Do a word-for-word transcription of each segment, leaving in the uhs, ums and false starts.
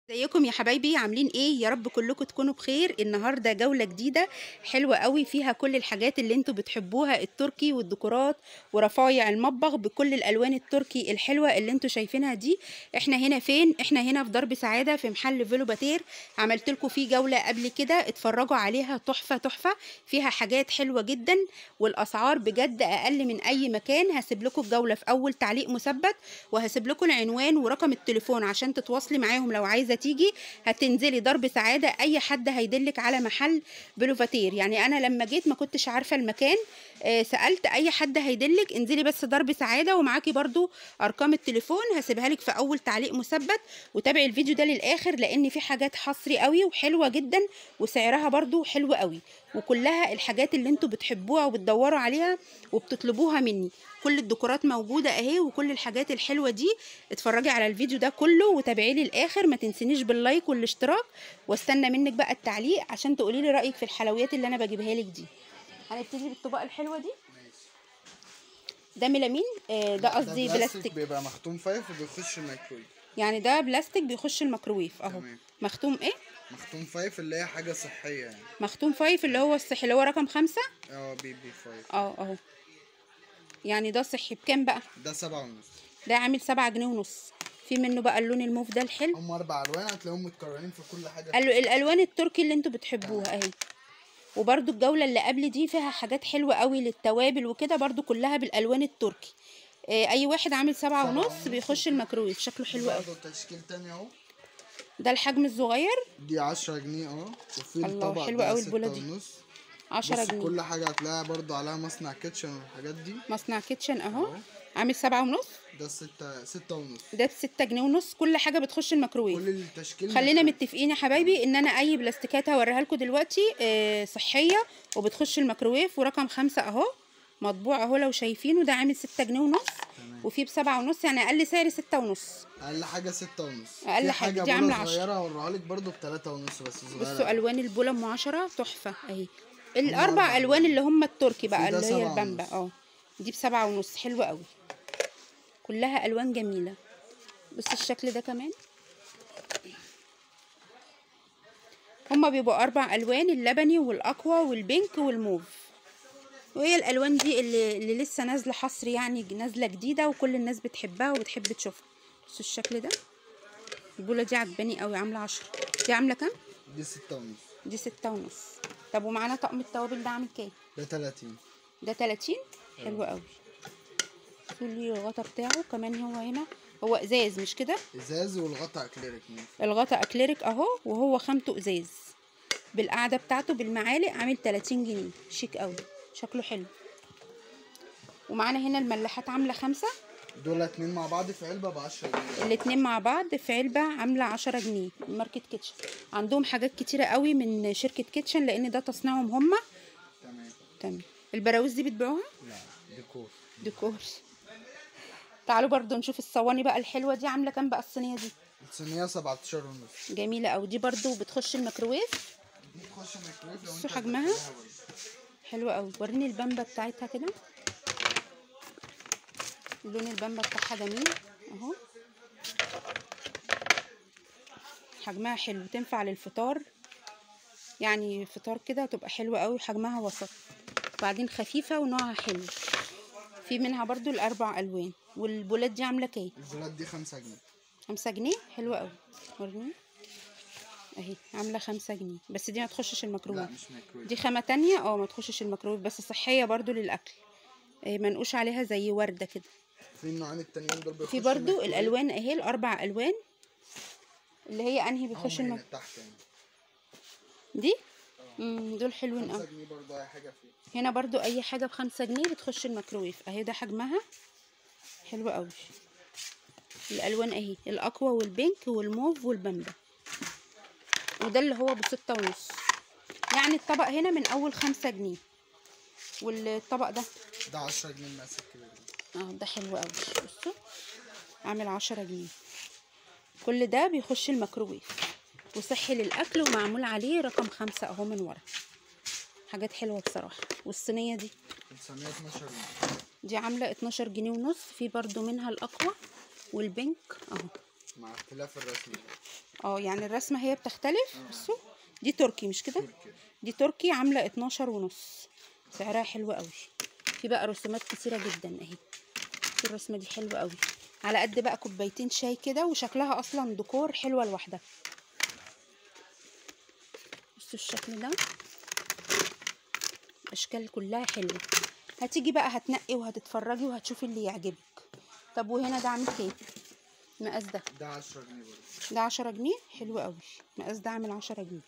ازيكم يا حبايبي؟ عاملين ايه؟ يا رب كلكم تكونوا بخير. النهارده جولة جديدة حلوة قوي فيها كل الحاجات اللي انتوا بتحبوها، التركي والديكورات ورفايع المطبخ بكل الالوان التركي الحلوة اللي انتوا شايفينها دي. احنا هنا فين؟ احنا هنا في درب سعادة في محل فيلو باتير. عملت لكم فيه جولة قبل كده، اتفرجوا عليها، تحفة تحفة، فيها حاجات حلوة جدا والاسعار بجد اقل من اي مكان. هسيب لكم الجولة في اول تعليق مثبت، وهسيب لكم العنوان ورقم التليفون عشان تتواصلي معاهم لو عايزة تيجي. هتنزلي درب سعادة، اي حد هيدلك على محل بلوفاتير. يعني انا لما جيت ما كنتش عارفة المكان، آه سألت اي حد هيدلك. انزلي بس درب سعادة، ومعاكي برضو ارقام التليفون هسيبها لك في اول تعليق مثبت. وتابعي الفيديو ده للاخر لان في حاجات حصري قوي وحلوة جدا وسعرها برضو حلو قوي، وكلها الحاجات اللي انتوا بتحبوها وبتدوروا عليها وبتطلبوها مني. كل الديكورات موجودة اهي وكل الحاجات الحلوة دي. اتفرجي على الفيديو ده كله وتابعيه للاخر، ما تنسينيش باللايك والاشتراك، واستنى منك بقى التعليق عشان تقولي لي رايك في الحلويات اللي انا بجيبها لك دي. هنبتدي بالطبق الحلوه دي. ده ميلامين، آه ده قصدي بلاستيك، بيبقى مختوم فايف وبيخش الميكرويف. يعني ده بلاستيك بيخش الميكروويف اهو. مختوم ايه؟ مختوم فايف اللي هي حاجه صحيه يعني. مختوم فايف اللي هو الصحي اللي هو رقم خمسة. اه بي بي فايف. اه اهو، يعني ده صحي. بكام بقى؟ ده سبعة ونص. ده عامل سبعة جنيه ونص. في منه بقى اللون الموف ده الحلو. هم اربع الوان هتلاقيهم متكررين في كل حاجه. قالوا الالوان التركي اللي انتوا بتحبوها اهي. وبرده الجوله اللي قبل دي فيها حاجات حلوه قوي للتوابل وكده، برده كلها بالالوان التركي. آه اي واحد عامل سبعة ونص بيخش الميكرويف. شكله حلو قوي. برضه تشكيل تاني اهو. ده الحجم الصغير دي عشرة جنيه اه. وفي الطبق حلوه قوي ده البوله ستة دي ونص. عشرة جنيه. كل حاجه هتلاقيها برضه عليها مصنع كيتشن والحاجات دي. مصنع كيتشن اهو. عامل سبعة ونص. ده ستة ستة ونص. ده بستة جنيه ونص. كل حاجه بتخش الميكرويف. كل التشكيل. خلينا متفقين يا حبايبي ان انا اي بلاستيكات هوريها لكم دلوقتي آه صحيه وبتخش الميكرويف. ورقم خمسة اهو مطبوع اهو لو شايفينه. ده عامل ستة جنيه ونص. وفي بسبعة ونص، يعني اقل سعر ستة ونص. اقل حاجه ستة ونص. اقل حاجه دي عامله عشرة. صغيره هوريها لك برضه بتلاتة ونص بس صغيره. بصوا الوان البوله ام عشرة تحفه اهي. الاربع الوان اللي هم التركي بقى اللي هي البامبا اه دي بسبعة ونص. حلوه قوي، كلها الوان جميله. بص الشكل ده كمان. هما بيبقوا اربع الوان، اللبني والاقوى والبينك والموف. وهي الالوان دي اللي, اللي لسه نازله حصر، يعني نازله جديده وكل الناس بتحبها وبتحب تشوفها. بصوا الشكل ده. البوله دي عجباني قوي، عامله عشرة. دي عامله كام؟ دي ستة ونص. دي ستة ونص. طب ومعانا طقم التوابل ده عامل كام؟ ده تلاتين. ده تلاتين. حلو قوي. شوفوا الغطا بتاعه كمان. هو هنا هو ازاز مش كده؟ ازاز والغطا اكليريك. الغطا اكليريك اهو، وهو خامته ازاز بالقعده بتاعته بالمعالق. عامل تلاتين جنيه. شيك قوي، شكله حلو. ومعانا هنا الملاحات عامله خمسة. دول اتنين مع بعض في علبه ب عشرة جنيه. الاتنين مع بعض في علبه عامله عشرة جنيه. ماركه كيتشن عندهم حاجات كتيره قوي من شركه كيتشن لان ده تصنيعهم هم. تمام تمام. البراويز دي بتبيعوها؟ لا ديكور. ديكور. تعالوا برضو نشوف الصواني بقى الحلوه دي. عامله كام بقى الصينيه دي؟ الصينيه سبعتاشر ونص. جميله قوي. دي برضو بتخش الميكروويف. دي بتخش الميكرويف لو بصوا حجمها حلوه قوي. وريني البامبا بتاعتها كده. لون البامبا بتاعها جميل اهو. حجمها حلو، تنفع للفطار، يعني فطار كده تبقى حلوه قوي. حجمها وسط، وبعدين خفيفه ونوعها حلو. في منها برضو الاربع الوان. والبولات دي عامله كام؟ البولات دي خمسة جنيه. خمسة جنيه. حلوه قوي. وريني اهي عامله خمسة جنيه. بس دي ما تخشش الميكروويف. لا مش ميكروويف. دي خامه تانية اه ما تخشش الميكروويف، بس صحيه برضو للاكل. منقوش عليها زي ورده كده. في النوعين التانيين دول بيخشوا. في برضو الالوان اهي الاربع الوان اللي هي انهي بيخش الميكروويف تحت يعني. دي امم دول حلوين قوي. خمسة جنيه برضو اي حاجه فيه. هنا برضو اي حاجه بخمسة جنيه بتخش الميكروويف اهي. ده حجمها حلو قوي. الالوان اهي الاقوى والبينك والموف والبامبا. وده اللي هو بستة ونص. يعني الطبق هنا من اول خمسة جنيه. والطبق ده ده عشرة جنيه المقاس الكبير. اه ده حلو قوي. بصوا عامل عشرة جنيه. كل ده بيخش الميكروويف وصحي للاكل ومعمول عليه رقم خمسة اهو من ورا. حاجات حلوه بصراحه. والصينيه دي الصينيه اتناشر جنيه. دي عامله اتناشر جنيه ونص. في برضو منها الاقوى والبينك اهو. مع اختلاف الرسمة. اه يعني الرسمه هي بتختلف. بصوا دي تركي مش كده؟ تركي. دي تركي عامله اتناشر ونص، سعرها حلو قوي. في بقى رسومات كتيره جدا اهي. الرسمه دي حلوه قوي، على قد بقى كوبايتين شاي كده، وشكلها اصلا ديكور حلوه لوحدها. بصوا الشكل ده، اشكال كلها حلوه. هتيجي بقى هتنقي وهتتفرجي وهتشوفي اللي يعجبك. طب وهنا ده عامل كام المقاس ده؟ ده عشرة جنيه برضه. ده عشرة جنيه، حلو قوي. المقاس ده عامل عشرة جنيه.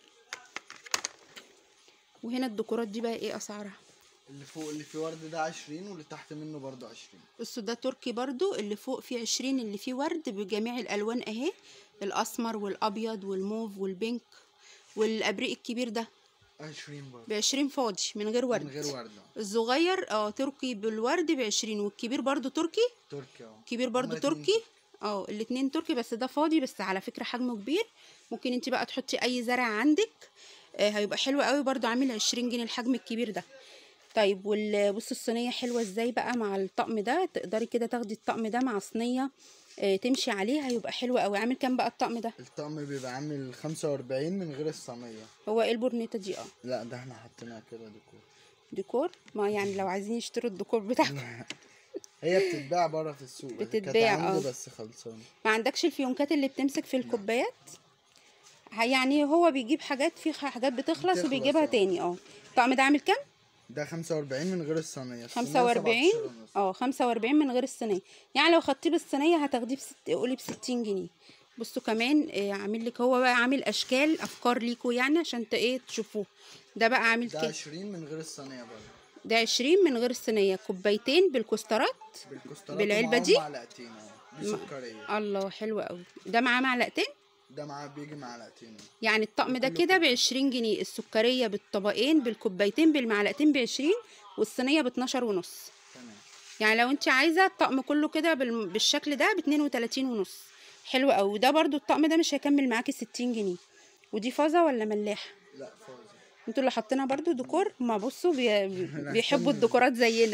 وهنا الديكورات دي بقى ايه اسعارها؟ اللي فوق اللي فيه ورد ده عشرين، واللي تحت منه برضه عشرين. بصوا ده تركي برضو، اللي فوق فيه عشرين، اللي فيه ورد بجميع الالوان اهي، الاسمر والابيض والموف والبينك. والابريق الكبير ده عشرين برضه. بعشرين فاضي من غير ورد. من غير ورد. الصغير اه تركي بالورد بعشرين، والكبير برضو تركي. تركي اه. كبير برضو تركي. اه الاتنين تركي، بس ده فاضي، بس على فكرة حجمه كبير. ممكن انت بقى تحطي اي زرع عندك، آه هيبقى حلو قوي برضو، عامل عشرين جنيه الحجم الكبير ده. طيب بصوا الصينية حلوة ازاي بقى مع الطقم ده، تقدري كده تاخدي الطقم ده مع صينية آه تمشي عليه، هيبقى حلو قوي. عامل كام بقى الطقم ده؟ الطقم بيبقى عامل خمسة واربعين من غير الصينية. هو ايه البورنيطة دي؟ اه لا ده احنا حطيناها كده ديكور. ديكور؟ ما يعني لو عايزين يشتروا الديكور بتاعكم. هي بتتباع بره في السوق، بتتباع اه. بس خلصانه. ما عندكش الفيونكات اللي بتمسك في الكوبايات؟ يعني هو بيجيب حاجات، في حاجات بتخلص, بتخلص وبيجيبها تاني. اه الطقم ده عامل كام؟ ده خمسة واربعين من غير الصينيه. خمسة واربعين اه خمسة واربعين من غير الصينيه. يعني لو خدتيه بالصينيه هتاخديه بست... قولي بستين جنيه. بصوا كمان آه عامل لك، هو بقى عامل اشكال افكار ليكوا يعني عشان ايه تشوفوه. ده بقى عامل كام؟ ده عشرين من غير الصينيه برضه. ده عشرين من غير الصينيه، كوبايتين بالكسترات بالكسترات بالعلبه دي. معلقتين دي سكريه. الله حلوه قوي. ده معاه معلقتين؟ ده معاه بيجي معلقتين. يعني الطقم ده كده بعشرين جنيه، السكريه بالطبقين بالكوبايتين بالمعلقتين بعشرين، والصينيه باتناشر ونص. تمام. يعني لو انت عايزه الطقم كله كده بالشكل ده باتنين وتلاتين ونص، حلو قوي. وده برضو الطقم ده مش هيكمل معاكي ستين جنيه. ودي فازه ولا ملاحه؟ لا فازه. انتوا اللي حاطينها برضو ديكور. ما بصوا بي... بيحبوا الديكورات زينا.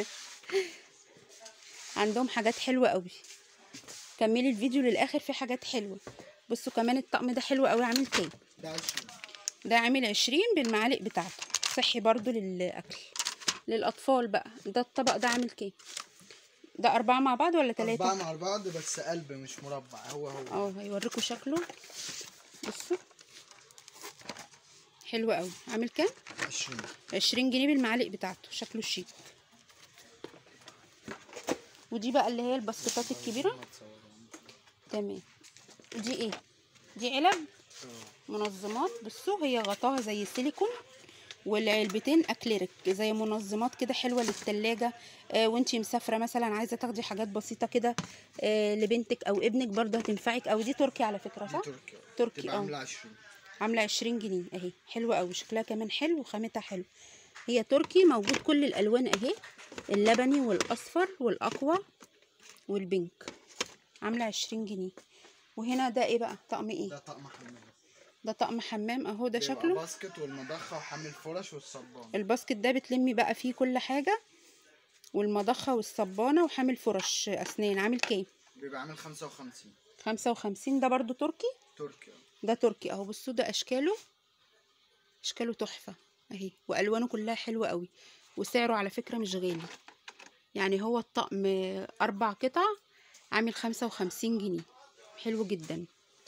عندهم حاجات حلوه قوي. كملي الفيديو للاخر، في حاجات حلوه. بصوا كمان الطقم ده حلو قوي. عامل كام؟ ده عشرين. ده عامل عشرين بالمعالق بتاعته، صحي برضو للاكل. للاطفال بقى ده الطبق ده عامل كام؟ ده أربعة مع بعض ولا تلاتة؟ أربعة مع بعض بس قلب مش مربع. هو هو اه هيوريكوا شكله. بصوا حلو قوي. عامل كام؟ عشرين. عشرين جنيه بالمعالق بتاعته، شكله شيك. ودي بقى اللي هي البسكوتات الكبيرة. تمام. دي ايه؟ دي علب منظمات. بصوا هي غطاها زي السيليكون، والعلبتين اكليريك زي منظمات كده حلوه للتلاجة. آه وانتي مسافره مثلا عايزه تاخدي حاجات بسيطه كده آه لبنتك او ابنك برضه هتنفعك. او دي تركي على فكره صح؟ دي تركي. تركي اه عامله عشرين. عامله عشرين جنيه اهي، حلوه قوي. شكلها كمان حلو وخامتها حلو. هي تركي، موجود كل الالوان اهي، اللبني والاصفر والاقوى والبينك. عامله عشرين جنيه. وهنا ده ايه بقى؟ طقم ايه؟ ده طقم حمام. ده طقم حمام اهو. ده شكله باسكت والمضخه وحامل فرش والصبانه. الباسكت ده بتلمي بقى فيه كل حاجه، والمضخه والصبانه وحامل فرش اسنان. عامل كام؟ بيبقى عامل خمسة وخمسين. خمسة وخمسين. ده برضو تركي. تركي ده تركي اهو. بصوا ده اشكاله، اشكاله تحفه اهي، والوانه كلها حلوه قوي. وسعره على فكره مش غالي، يعني هو الطقم اربع قطع عامل خمسة وخمسين جنيه، حلو جدا.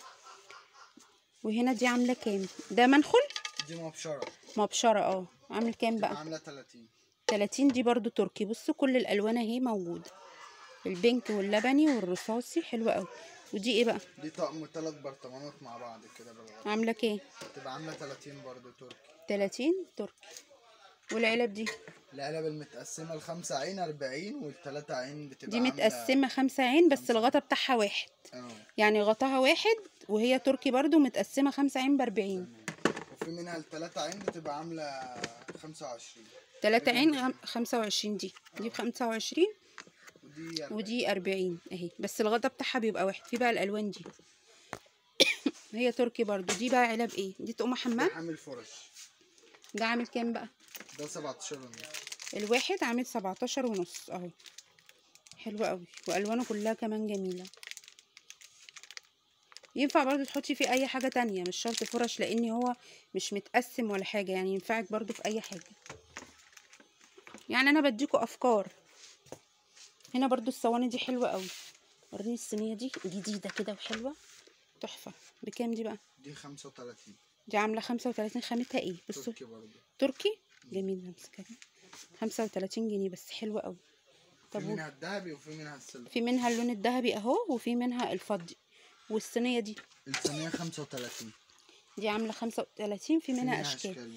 وهنا دي عامله كام؟ ده منخل. دي مبشره. مبشره اه. عامل كام بقى؟ عامله تلاتين. تلاتين. دي برضو تركي. بصوا كل الالوان اهي موجوده، البينك واللبني والرصاصي، حلو قوي. ودي ايه بقى؟ دي طقم ثلاث برطمانات مع بعض كده بالغلط. عامله كام؟ تبقى عامله تلاتين برضو تركي. تلاتين تركي. والعلب دي؟ العلب المتقسمه الخمسة عين اربعين، والتلاتة عين بتبقى دي متقسمه خمسة عين، بس الغطا بتاعها واحد. اه يعني غطاها واحد، وهي تركي برضو متقسمه خمسة عين باربعين. وفي منها التلاتة عين بتبقى عامله خمسة وعشرين. تلاتة عين خمسة وعشرين. دي دي بخمسة وعشرين ودي ودي اربعين اهي، بس الغطا بتاعها بيبقى واحد. في بقى الالوان دي هي تركي برضو. دي بقى علب ايه؟ دي تقوم حمام. عامل فرش. ده عامل كام بقى؟ ده سبعتاشر ونص. الواحد عامل سبعتاشر ونص اهو، حلو قوي. والوانه كلها كمان جميله. ينفع برضو تحطي فيه اي حاجة تانية، مش شرط فرش، لان هو مش متقسم ولا حاجة، يعني ينفعك برضو في اي حاجة. يعني انا بديكوا افكار. هنا برضو الصواني دي حلوة قوي. وريني الصينية دي جديدة كده وحلوة تحفة. بكام دي بقى؟ دي خمسة وتلاتين. دي عاملة خمسة وتلاتين. خامتها ايه؟ بصوا. تركي برضه. تركي جميل. امسكها دي خمسة وتلاتين جنيه بس، حلوة قوي. في طب منها الذهبي وفي منها السيلفر. في منها اللون الذهبي اهو، وفي منها الفضي. والصينية دي الصينية خمسة وتلاتين. دي عاملة خمسة وتلاتين. في في منها منها اشكال اشكال.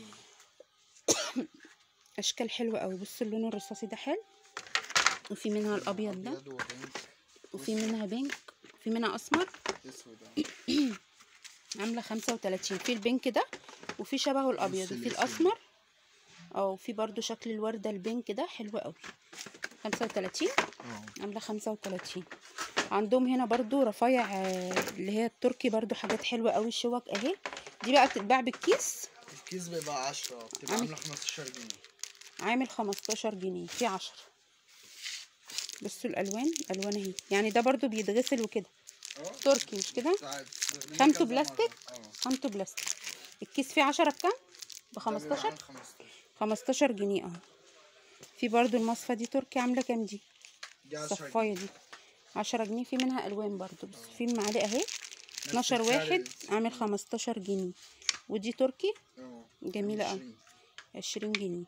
اشكال حلوة قوي. بصوا اللون الرصاصي ده حلو، وفي منها الابيض ده، ابيض وبينك وفي منها بينك، وفي منها اسمر. اسود. عاملة خمسة وتلاتين. في البينك ده، وفي شبهه الابيض، وفي الاسمر، او في برضو شكل الوردة البينك ده حلو قوي. خمسة وتلاتين. عاملة خمسة وتلاتين. عندهم هنا برضو رفايع آه، اللي هي التركي، برضو حاجات حلوة قوي. الشوك اهي. دي بقى بتتباع بالكيس. الكيس بيبقى عشرة، بتبقى عاملة خمستاشر جنيه. عامل خمستاشر جنيه. في عشرة. بصوا الالوان، الوان اهي. يعني ده برضو بيتغسل وكده. تركي مش كده؟ خامته بلاستيك. خامته بلاستيك. الكيس فيه عشرة بكام؟ بخمستاشر. خمستاشر جنيه اهو. في برضو المصفى دي تركي. عاملة كام دي؟ الصفاية دي عشرة جنيه. في منها الوان برضو. بس في المعالق اهي اتناشر واحد عامل خمستاشر جنيه. ودي تركي جميلة اوي عشرين جنيه.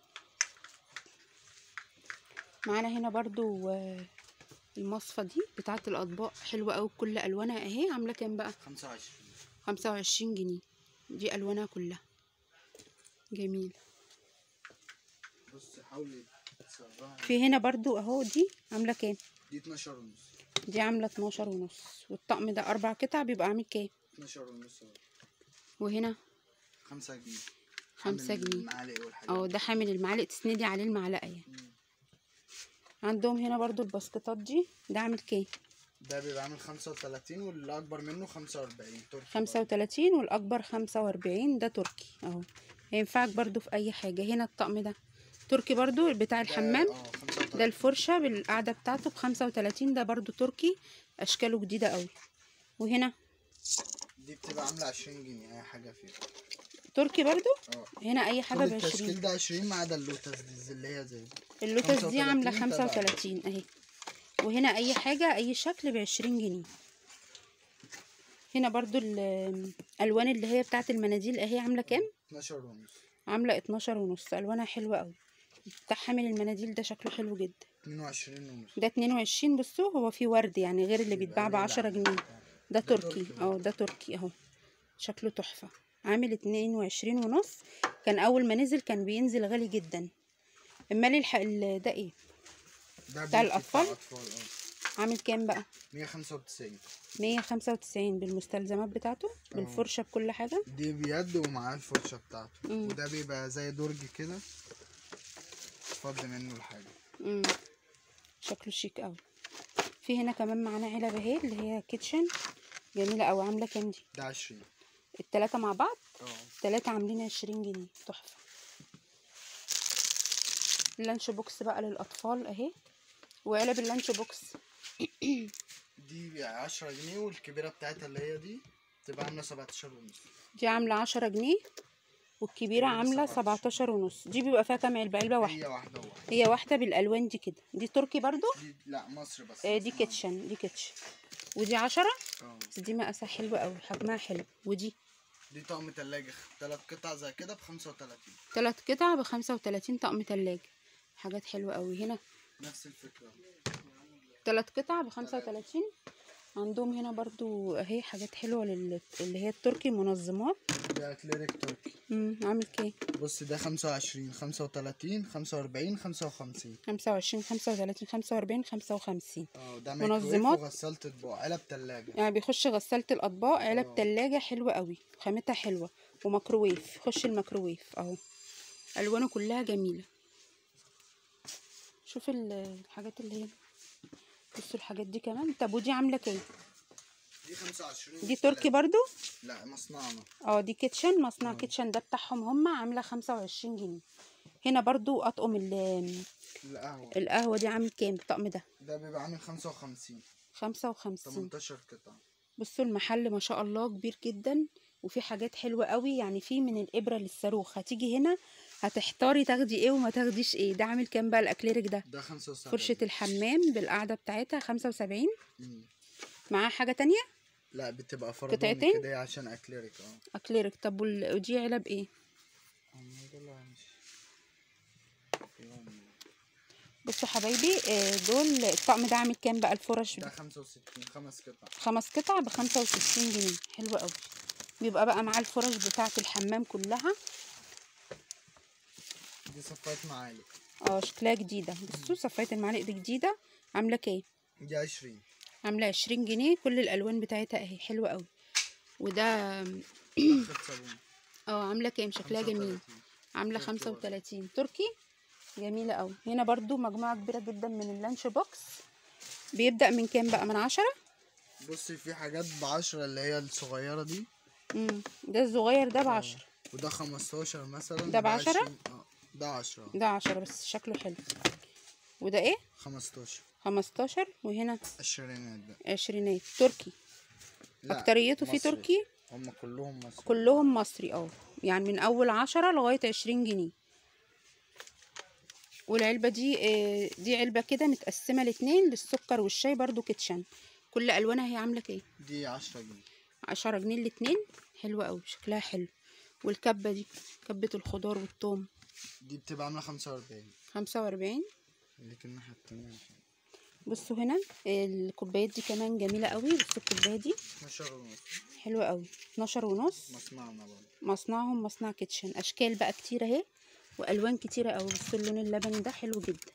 معانا هنا برضو آه، المصفى دي بتاعة الأطباق حلوة أوي بكل ألوانها اهي. عاملة كام بقى؟ خمسة وعشرين. خمسة وعشرين جنيه. دي ألوانها كلها جميل. بص حاولي تسرعي. في هنا برضو اهو. دي عاملة كام؟ دي اتناشر ونص. دي عاملة اتناشر ونص. والطقم ده أربع قطع بيبقى عامل كام؟ اتناشر ونص. وهنا خمسة جنيه. خمسة جنيه. المعالق والحاجات. اه ده حامل المعالق، تسندي عليه المعلقة يعني. عندهم هنا برضو الباسكتات دي. ده عامل كام؟ ده بيبقى عامل خمسة وتلاتين، واللي اكبر منه خمسة واربعين. تركي. خمسة وتلاتين والاكبر خمسة واربعين. ده تركي اهو. هينفعك برضو في اي حاجة. هنا الطقم ده تركي برضو بتاع الحمام. ده الفرشة بالقعدة بتاعته بخمسة وتلاتين. ده برضو تركي، اشكاله جديدة قوي. وهنا دي بتبقى عاملة عشرين جنيه. اي حاجة فيها تركي برضو. اه. هنا اي حاجة كل بعشرين. التشكيل ده عشرين ما عدا اللوتس دي اللي هي زي دي. اللوتس دي عاملة خمسة وتلاتين اهي. وهنا اي حاجة اي شكل بعشرين جنيه. هنا برضو الالوان اللي هي بتاعت المناديل اهي. عاملة كام؟ اتناشر ونص. عاملة اتناشر ونص. الوانها حلوة قوي. بتاع حامل المناديل ده شكله حلو جدا. اتنين وعشرين ونص. ده اتنين وعشرين. بصوا هو فيه ورد يعني، غير اللي بيتباع بعشرة جنيه. ده تركي اه. ده تركي اهو. شكله تحفة. عامل اتنين وعشرين ونص. كان اول ما نزل كان بينزل غالي جدا. امال الحق ده ايه؟ ده بتاع الاطفال. اه. عامل كام بقى؟ مية خمسة وتسعين. مية خمسة وتسعين بالمستلزمات بتاعته، بالفرشة بكل حاجة. دي بيد ومعاه الفرشة بتاعته. مم. وده بيبقى زي درج كده تفضي منه الحاجة. امم شكله شيك قوي. في هنا كمان معانا علب اهي اللي هي كيتشن جميلة قوي. عاملة كام دي؟ ده عشرين. التلاتة مع بعض. اه. التلاتة عاملين عشرين جنيه. تحفة. اللانش بوكس بقى للأطفال اهي. وعلب اللانش بوكس دي عشرة جنيه، والكبيرة بتاعتها اللي هي دي تبقى عاملة سبعتاشر ونص. دي عاملة عشرة جنيه، والكبيرة عاملة سبعتاشر ونص. دي بيبقى فيها كام علبة؟ علبة واحدة. هي واحدة واحدة. هي واحدة بالألوان دي كده. دي تركي برضو. دي لا مصر بس. آه دي كيتشن. دي كيتشن. ودي عشرة. اه. بس دي مقاسها حلوة أوي، حجمها حلو. ودي دي طقم تلاجة تلات قطع زي كده بخمسة وتلاتين. تلات قطع بخمسة وتلاتين. طقم تلاجة. حاجات حلوة أوي. هنا نفس الفكرة. تلات قطع بخمسة وتلاتين. عندهم هنا برضو اهي حاجات حلوة لل... اللي هي التركي، منظمات. ده اكليريك تركي. امم عامل كام؟ بص ده خمسة وعشرين، خمسة وتلاتين، خمسة واربعين، خمسة وخمسين. خمسة وعشرين، خمسة وتلاتين، خمسة واربعين، خمسة وخمسين. اه. ده منظمات وغسالة اطباق. علب تلاجة يعني بيخش غسالة الأطباق. علب أوه. تلاجة حلوة قوي، خامتها حلوة. وميكروويف. يخش الميكروويف اهو. ألوانه كلها جميلة. شوف الحاجات اللي هي. بصوا الحاجات دي كمان. طب ودي عاملة كام؟ دي خمسة وعشرين. دي تركي برضو. لا مصنعنا. اه دي كيتشن. مصنع أوه. كيتشن ده بتاعهم هم. عاملة خمسة وعشرين جنيه. هنا برضو أطقم القهوة. القهوة دي عامل كام الطقم ده؟ ده بيبقى عامل خمسة وخمسين. خمسة وخمسين. تمنتاشر قطعة. بصوا المحل ما شاء الله كبير جدا، وفي حاجات حلوة قوي، يعني في من الإبرة للصاروخ. هتيجي هنا هتحتاري تاخدي ايه وما تاخديش ايه. ده عامل كام بقى الأكليريك ده؟ ده خمسة وسبعين. فرشة الحمام بالقعدة بتاعتها خمسة وسبعين. مم. معاها حاجة تانية؟ لا بتبقى فرضوني قطعتين كده عشان اكليريك. اه أكليريك. طب وال- ودي علب ايه؟ بصوا حبايبي، آه، دول الطقم ده عامل كام بقى الفرش ده ده؟ خمسة وستين، خمس قطع. خمس قطع بخمسة وستين جنيه. حلوة قوي. بيبقى بقى معاه الفرش بتاعة الحمام كلها. دي صفاية معالق. اه شكلها جديدة. بصوا صفاية المعالق دي جديدة. عاملة كام؟ دي عشرين. عاملة عشرين جنيه. كل الألوان بتاعتها اهي حلوة قوي. وده بخة صابون. اه عاملة كام؟ شكلها خمسة جميل. وتلاتين. عاملة تركي خمسة برضه. وتلاتين تركي. جميلة قوي. هنا برضو مجموعة كبيرة جدا من اللانش بوكس. بيبدأ من كام بقى؟ من عشرة. بصي في حاجات بعشرة اللي هي الصغيرة دي. امم ده الصغير ده اه بعشرة. وده خمستاشر مثلا. ده بعشرة. عشرين. اه ده عشرة. ده عشرة بس شكله حلو. وده ايه؟ خمستاشر. خمستاشر. وهنا عشرينات ده. عشرينات تركي. لا أكتريته في مصري. تركي. هم كلهم مصري. كلهم مصري اه. يعني من أول عشرة لغاية عشرين جنيه. والعلبة دي آه، دي علبة كده متقسمة لاتنين للسكر والشاي برضو كيتشن. كل ألوانها هي عاملة كام؟ دي عشرة جنيه. عشرة جنيه الاتنين. حلوة أوي شكلها حلو. والكبة دي كبة الخضار والثوم. دي بتبقى عاملة خمسة وأربعين. خمسة وأربعين. لكن الناحية التانية بصوا هنا الكوبايات دي كمان جميلة قوي. بصوا الكوباية دي اتناشر ونص. حلوة قوي. اتناشر ونص. مصنعنا برضه. مصنعهم مصنع كيتشن. أشكال بقى كتيرة اهي والوان كتيره قوي. بصوا اللون اللبني ده حلو جدا.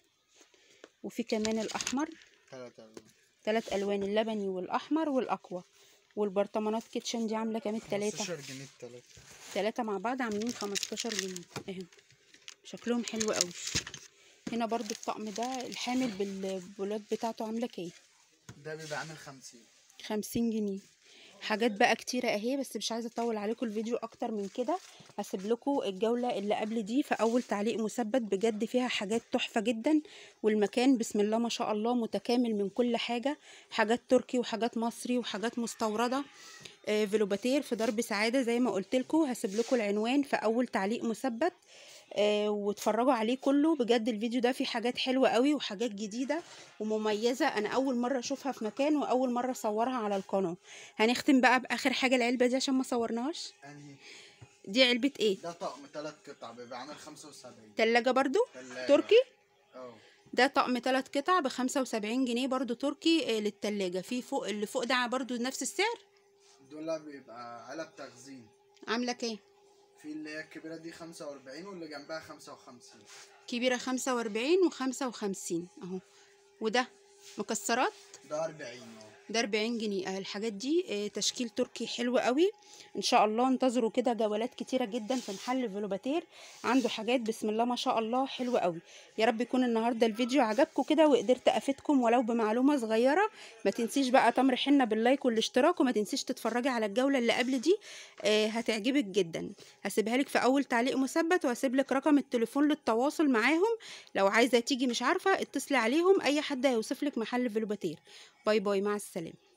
وفي كمان الاحمر. ثلاث الوان. ثلاث الوان، اللبني والاحمر والاقوى. والبرطمانات كيتشن دي عامله كام التلاته؟ خمستاشر جنيه التلاته. تلاته مع بعض عاملين خمستاشر جنيه اهي. شكلهم حلو قوي. هنا برضو الطقم ده الحامل بالبولات بتاعته عامله كام؟ ده بيبقى عامل خمسين. خمسين جنيه. حاجات بقى كتيرة اهي، بس مش عايزة اطول عليكم الفيديو اكتر من كده. هسيب لكم الجولة اللي قبل دي في اول تعليق مثبت. بجد فيها حاجات تحفة جدا. والمكان بسم الله ما شاء الله متكامل من كل حاجة. حاجات تركي وحاجات مصري وحاجات مستوردة. آه فيلوباتير في درب سعادة زي ما قلت لكم. هسيب لكم العنوان في اول تعليق مثبت. آه واتفرجوا عليه كله. بجد الفيديو ده فيه حاجات حلوة قوي وحاجات جديدة ومميزة. انا اول مرة اشوفها في مكان واول مرة اصورها على القناة. هنختم بقى باخر حاجة العلبة دي عشان ما صورناهاش. انهي؟ دي علبة ايه؟ ده طقم ثلاث قطع بيبقى عامل خمسة وسبعين. تلاجة برضو تلاجة. تركي. اه ده طقم ثلاث قطع بخمسة وسبعين جنيه برضو تركي. آه للتلاجة. في فوق اللي فوق ده برضو نفس السعر. دول بيبقى علب تخزين. عاملة كام؟ في اللي هي الكبيرة دي خمسة وأربعين واللي جنبها خمسة وخمسين. كبيرة خمسة وأربعين وخمسة وخمسين اهو. وده مكسرات. ده أربعين. اه ده أربعين جنيه. اهي الحاجات دي آه، تشكيل تركي حلو قوي. ان شاء الله انتظروا كده جولات كتيره جدا في محل فيلوباتير. عنده حاجات بسم الله ما شاء الله حلوه قوي. يا رب يكون النهارده الفيديو عجبكم كده وقدرت افيدكم ولو بمعلومه صغيره. ما تنسيش بقى تمر حنه باللايك والاشتراك. وما تنسيش تتفرجي على الجوله اللي قبل دي. آه، هتعجبك جدا. هسيبها لك في اول تعليق مثبت. وهسيب لك رقم التليفون للتواصل معاهم. لو عايزه تيجي مش عارفه اتصلي عليهم. اي حد هيوصف لك محل فيلوباتير. باي باي مع السلامه.